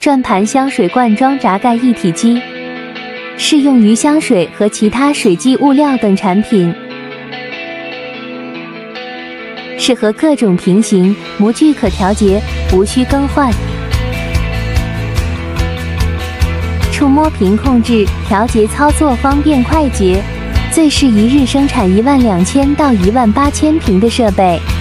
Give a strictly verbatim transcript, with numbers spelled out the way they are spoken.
转盘香水罐装闸盖一体机，适用于香水和其他水基物料等产品，适合各种瓶型，模具可调节，无需更换。触摸屏控制，调节操作方便快捷，最适宜日生产一万两千到一万八千瓶的设备。